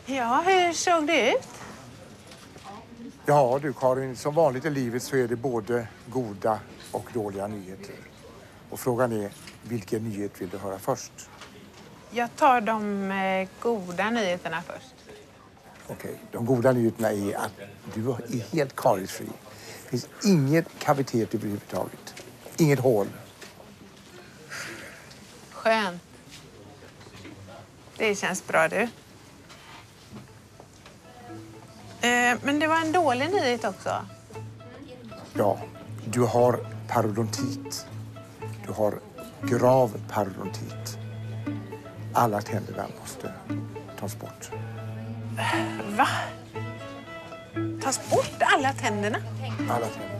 Ja, hur såg det ut? Ja du Karin, som vanligt i livet så är det både goda och dåliga nyheter. Och frågan är, vilken nyhet vill du höra först? Jag tar de goda nyheterna först. Okej, de goda nyheterna är att du är helt kariesfri. Det finns inget kavitet överhuvudtaget. Inget hål. Skönt. Det känns bra du. Men det var en dålig nyhet också. Ja, du har parodontit. Du har grav parodontit. Alla tänderna måste tas bort. Va? Tas bort alla tänderna? Alla tänderna.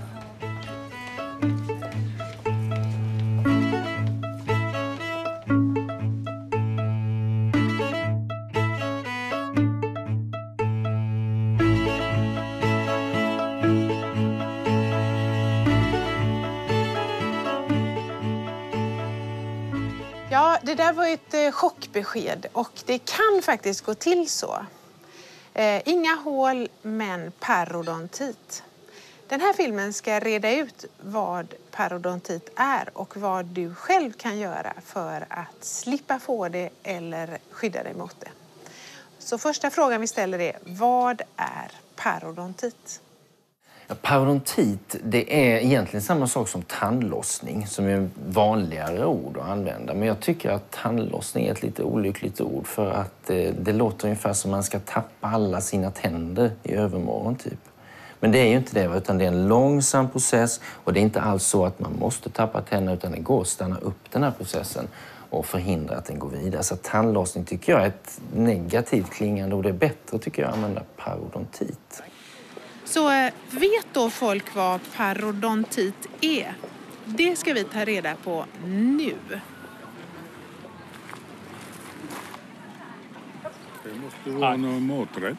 Ja, det där var ett chockbesked och det kan faktiskt gå till så. Inga hål, men parodontit. Den här filmen ska reda ut vad parodontit är och vad du själv kan göra för att slippa få det eller skydda dig mot det. Så första frågan vi ställer är, vad är parodontit? Ja, parodontit, det är egentligen samma sak som tandlossning, som är en vanligare ord att använda. Men jag tycker att tandlossning är ett lite olyckligt ord, för att det låter ungefär som man ska tappa alla sina tänder i övermorgon typ. Men det är ju inte det, utan det är en långsam process, och det är inte alls så att man måste tappa tänderna, utan det går att stanna upp den här processen och förhindra att den går vidare. Så tandlossning tycker jag är ett negativt klingande, och det är bättre tycker jag att använda parodontit. Så vet då folk vad parodontit är? Det ska vi ta reda på nu. Det måste vara någon maträtt.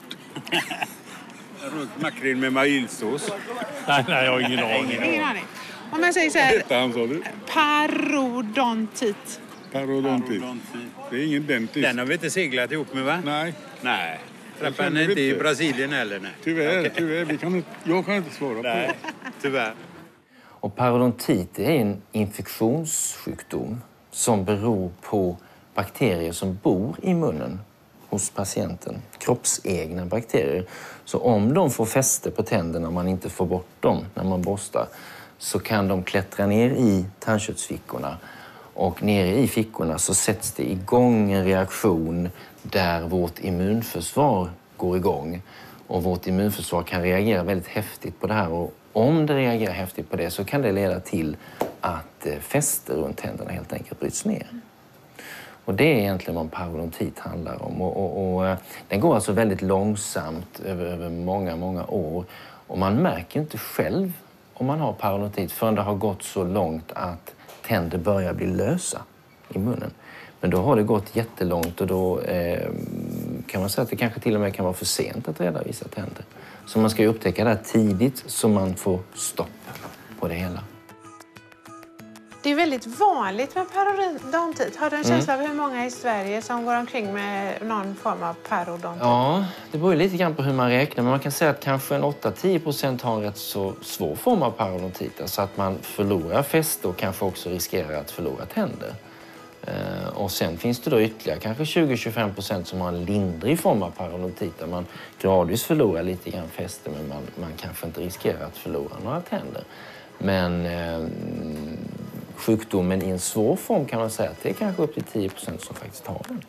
Makrill med majillsås. Nej, jag har ingen aning. Ingen aning. Om jag säger så här, Hette han, sa du? parodontit. Parodontit. Det är ingen dentis. Den har vi inte seglat ihop med, va? Nej. Nej. Träffade henne inte i Brasilien heller, nej. Tyvärr, Okej. tyvärr. Jag kan inte svara på det. Nej, tyvärr. Och parodontit är en infektionssjukdom som beror på bakterier som bor i munnen hos patienten. Kroppsegna bakterier. Så om de får fäste på tänderna och man inte får bort dem när man borstar, så kan de klättra ner i tandköttsfickorna. Och nere i fickorna så sätts det igång en reaktion där vårt immunförsvar går igång. Och vårt immunförsvar kan reagera väldigt häftigt på det här. Och om det reagerar häftigt på det så kan det leda till att fäster runt tänderna helt enkelt bryts ner. Och det är egentligen vad parodontit handlar om. Och den går alltså väldigt långsamt över många, många år. Och man märker inte själv om man har parodontit förrän det har gått så långt att tänder börjar bli lösa i munnen. Men då har det gått jättelångt, och då kan man säga att det kanske till och med kan vara för sent att rädda vissa tänder. Så man ska ju upptäcka det här tidigt så man får stopp på det hela. Det är väldigt vanligt med parodontit. Har du en känsla av hur många i Sverige som går omkring med någon form av parodontit? Ja, det beror lite grann på hur man räknar. Men man kan säga att kanske en 8-10% har en rätt så svår form av parodontit. Alltså att man förlorar fäste och kanske också riskerar att förlora tänder. Och sen finns det då ytterligare kanske 20-25% som har en lindrig form av parodontit, där man gradvis förlorar lite grann fäste, men man kanske inte riskerar att förlora några tänder. Men sjukdomen i en svår form kan man säga att det är kanske upp till 10% som faktiskt har den.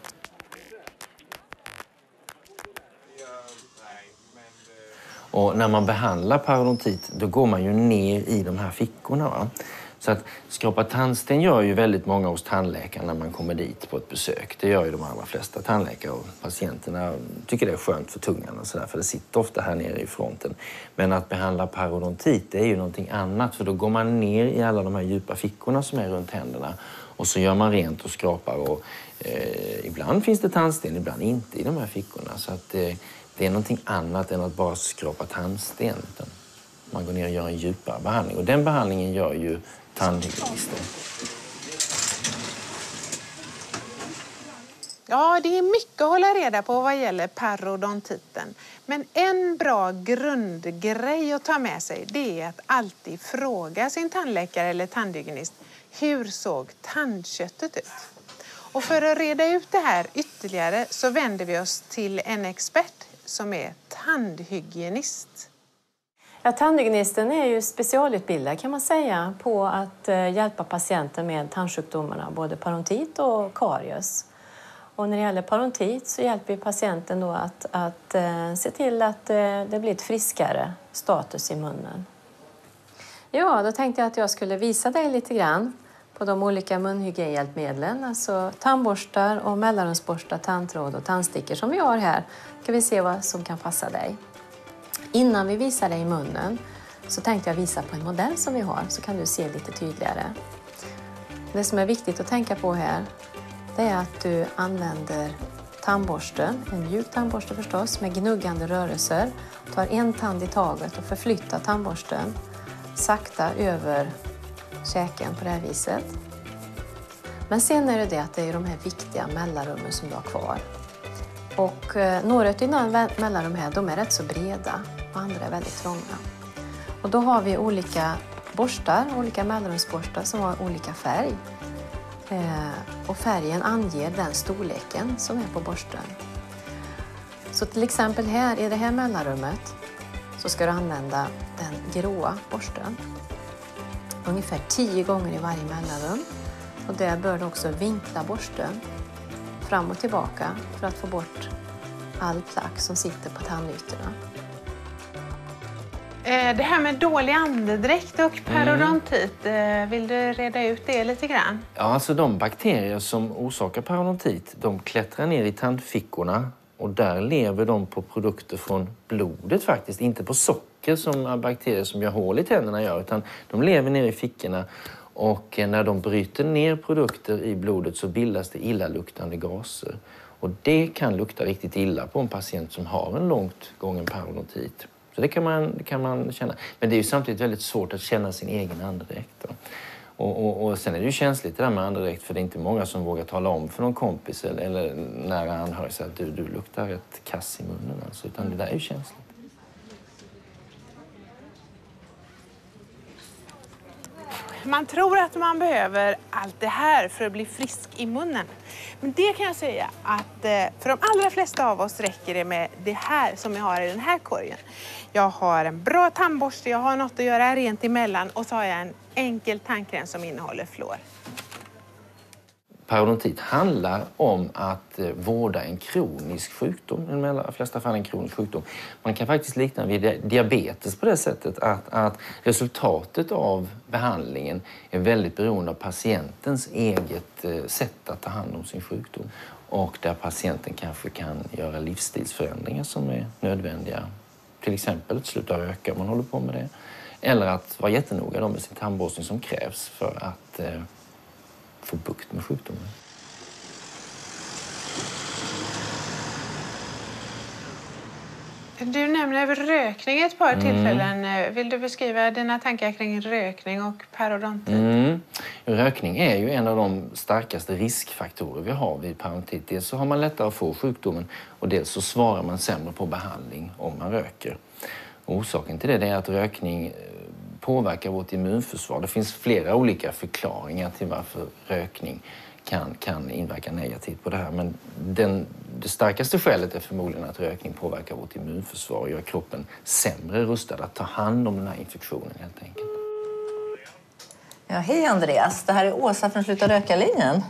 Och när man behandlar parodontit, då går man ju ner i de här fickorna, va? Så att skrapa tandsten gör ju väldigt många hos tandläkaren när man kommer dit på ett besök. Det gör ju de allra flesta tandläkare, och patienterna tycker det är skönt för tungan och sådär, för det sitter ofta här nere i fronten. Men att behandla parodontit, det är ju någonting annat, för då går man ner i alla de här djupa fickorna som är runt händerna, och så gör man rent och skrapar, och ibland finns det tandsten, ibland inte i de här fickorna. Så att det är någonting annat än att bara skrapa tandsten, utan man går ner och gör en djupare behandling, och den behandlingen gör ju tandhygienisten. Ja, det är mycket att hålla reda på vad gäller parodontiten. Men en bra grundgrej att ta med sig, det är att alltid fråga sin tandläkare eller tandhygienist: hur såg tandköttet ut? Och för att reda ut det här ytterligare så vänder vi oss till en expert som är tandhygienist. Ja, tandhygienisten är ju specialutbildad kan man säga på att hjälpa patienter med tandsjukdomarna, både parodontit och karies. Och när det gäller parodontit så hjälper vi patienten då att se till att det blir ett friskare status i munnen. Ja, då tänkte jag att jag skulle visa dig lite grann på de olika munhygienhjälpmedlen, alltså tandborstar och mellanrumsborstar, tandtråd och tandstickor som vi har här. Ska vi se vad som kan passa dig. Innan vi visar dig i munnen så tänkte jag visa på en modell som vi har, så kan du se lite tydligare. Det som är viktigt att tänka på här, det är att du använder tandborsten, en mjuk tandborste förstås, med gnuggande rörelser. Tar en tand i taget och förflyttar tandborsten sakta över käken på det här viset. Men sen är det att det är de här viktiga mellanrummen som du har kvar. Och några av dina mellanrum här, de är rätt så breda och andra är väldigt trånga. Och då har vi olika borstar, olika mellanrumsborstar som har olika färg. Och färgen anger den storleken som är på borsten. Så till exempel här i det här mellanrummet så ska du använda den gråa borsten. Ungefär 10 gånger i varje mellanrum. Och där bör du också vinkla borsten fram och tillbaka för att få bort all plack som sitter på tandytorna. Det här med dålig andedräkt och parodontit, vill du reda ut det lite grann? Ja, alltså de bakterier som orsakar parodontit, de klättrar ner i tandfickorna och där lever de på produkter från blodet faktiskt, inte på socker som bakterier som gör hål i tänderna gör, utan de lever ner i fickorna. Och när de bryter ner produkter i blodet så bildas det illaluktande gaser. Och det kan lukta riktigt illa på en patient som har en långt gången parodontit. Så det kan man känna. Men det är ju samtidigt väldigt svårt att känna sin egen andedräkt. Och sen är det ju känsligt det där med andedräkt, för det är inte många som vågar tala om för någon kompis eller nära anhörig så att du luktar ett kass i munnen. Alltså, utan det där är ju känsligt. Man tror att man behöver allt det här för att bli frisk i munnen. Men det kan jag säga att för de allra flesta av oss räcker det med det här som jag har i den här korgen. Jag har en bra tandborste, jag har något att göra rent emellan och så har jag en enkel tandkräm som innehåller fluor. Parodontit handlar om att vårda en kronisk sjukdom, i de flesta fall en kronisk sjukdom. Man kan faktiskt likna vid diabetes på det sättet att resultatet av behandlingen är väldigt beroende av patientens eget sätt att ta hand om sin sjukdom. Och där patienten kanske kan göra livsstilsförändringar som är nödvändiga. Till exempel att sluta röka om man håller på med det. Eller att vara jättenoga med sin tandborstning som krävs för att få bukt med sjukdomen. Du nämner rökning ett par tillfällen. Vill du beskriva dina tankar kring rökning och parodontit? Rökning är ju en av de starkaste riskfaktorer vi har vid parodontit. Dels så har man lättare att få sjukdomen och dels så svarar man sämre på behandling om man röker. Och orsaken till det är att rökning påverkar vårt immunförsvar. Det finns flera olika förklaringar till varför rökning kan inverka negativt på det här. Men det starkaste skälet är förmodligen att rökning påverkar vårt immunförsvar och gör kroppen sämre rustad att ta hand om den här infektionen helt enkelt. Ja, hej Andreas, det här är Åsa från Sluta röka-linjen.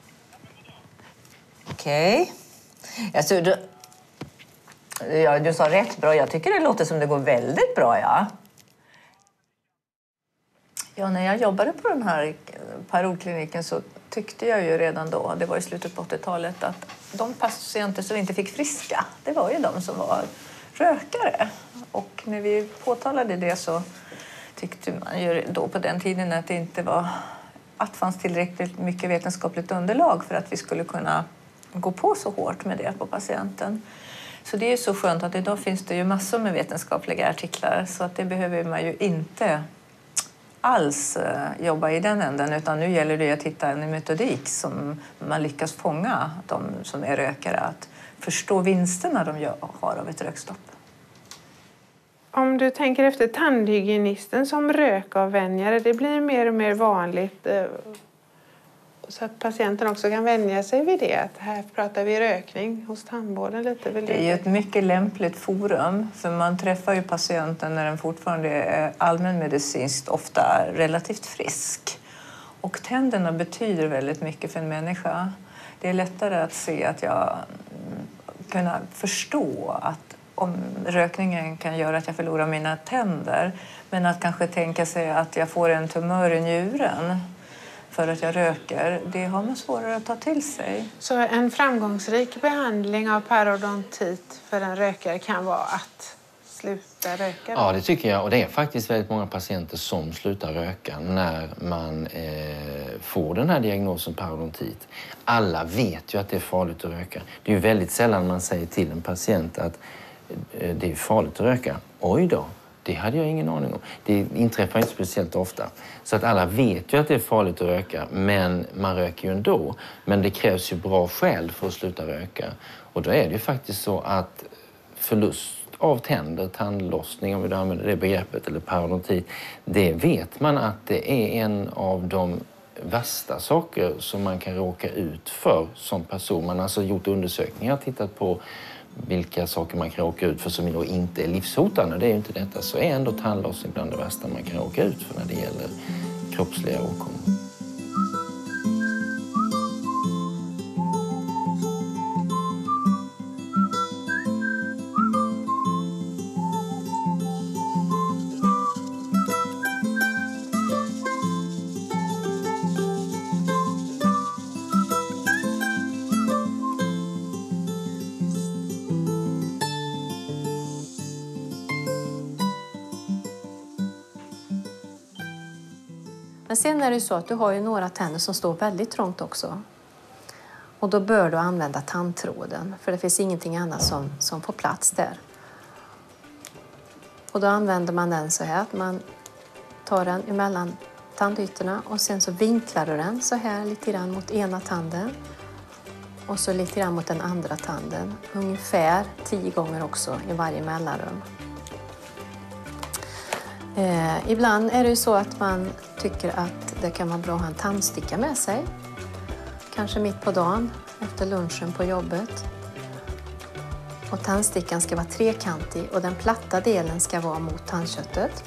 Okej. Alltså, du sa rätt bra. Jag tycker det låter som det går väldigt bra, ja. Ja, när jag jobbade på den här parodkliniken så tyckte jag ju redan då, det var i slutet på 80-talet, att de patienter som inte fick friska, det var ju de som var rökare. Och när vi påtalade det så tyckte man ju då på den tiden att det inte var, att fanns tillräckligt mycket vetenskapligt underlag för att vi skulle kunna gå på så hårt med det på patienten. Så det är ju så skönt att idag finns det ju massor med vetenskapliga artiklar så att det behöver man ju inte alls jobba i den änden, utan nu gäller det att hitta en metodik som man lyckas fånga de som är rökare, att förstå vinsterna de har av ett rökstopp. Om du tänker efter tandhygienisten som rökavvänjare, det blir mer och mer vanligt så att patienten också kan vänja sig vid det. Att här pratar vi rökning hos tandvården lite. Det är ju ett mycket lämpligt forum, för man träffar ju patienten när den fortfarande är allmänmedicinskt ofta relativt frisk. Och tänderna betyder väldigt mycket för en människa. Det är lättare att se att jag kunna förstå att om rökningen kan göra att jag förlorar mina tänder, men att kanske tänka sig att jag får en tumör i njuren för att jag röker, det har man svårare att ta till sig. Så en framgångsrik behandling av parodontit för en rökare kan vara att sluta röka? Ja, det tycker jag. Och det är faktiskt väldigt många patienter som slutar röka när man får den här diagnosen parodontit. Alla vet ju att det är farligt att röka. Det är ju väldigt sällan man säger till en patient att det är farligt att röka. Oj då, det hade jag ingen aning om. Det inträffar inte speciellt ofta. Så att alla vet ju att det är farligt att röka, men man röker ju ändå. Men det krävs ju bra skäl för att sluta röka. Och då är det ju faktiskt så att förlust av tänder, tandlossning, om vi använder det begreppet, eller parodontit, det vet man att det är en av de värsta saker som man kan råka ut för som person. Man har alltså gjort undersökningar, tittat på vilka saker man kan råka ut för som då inte är livshotande. Det är ju inte detta, så är ändå tandlossning bland det värsta man kan råka ut för när det gäller kroppsliga åkommor. Men sen är det ju så att du har ju några tänder som står väldigt trångt också. Och då bör du använda tandtråden, för det finns ingenting annat som får plats där. Och då använder man den så här att man tar den emellan tandytorna och sen så vinklar du den så här lite grann mot ena tanden och så lite grann mot den andra tanden. Ungefär 10 gånger också i varje mellanrum. Ibland är det ju så att man tycker att det kan vara bra att ha en tandsticka med sig. Kanske mitt på dagen, efter lunchen på jobbet. Och tandstickan ska vara trekantig och den platta delen ska vara mot tandköttet.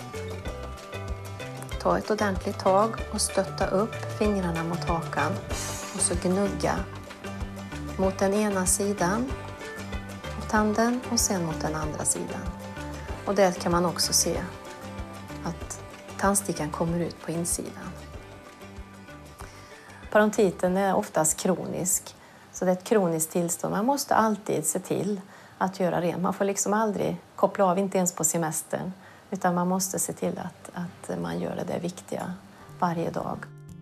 Ta ett ordentligt tag och stötta upp fingrarna mot hakan och så gnugga mot den ena sidan av tanden och sen mot den andra sidan. Och där kan man också se att tandstickan kommer ut på insidan. Parodontiten är oftast kronisk, så det är ett kroniskt tillstånd. Man måste alltid se till att göra rent. Man får liksom aldrig koppla av, inte ens på semestern, utan man måste se till att man gör det viktiga varje dag.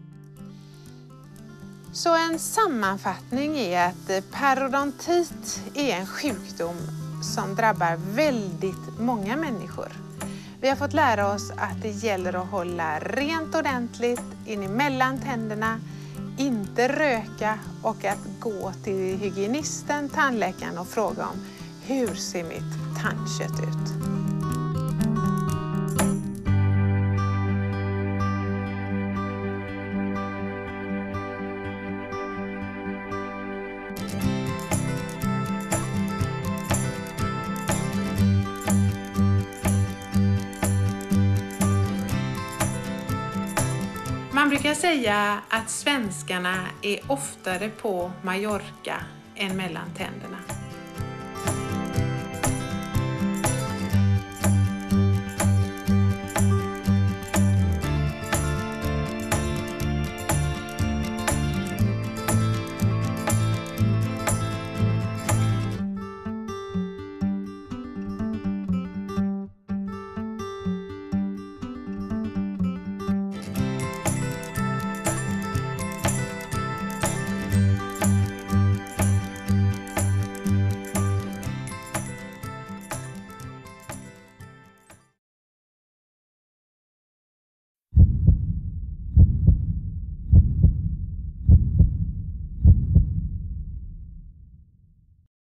Så en sammanfattning är att parodontit är en sjukdom som drabbar väldigt många människor. Vi har fått lära oss att det gäller att hålla rent ordentligt in emellan tänderna, inte röka och att gå till hygienisten, tandläkaren och fråga om hur ser mitt tandkött ut. Man brukar säga att svenskarna är oftare på Mallorca än mellan tänderna.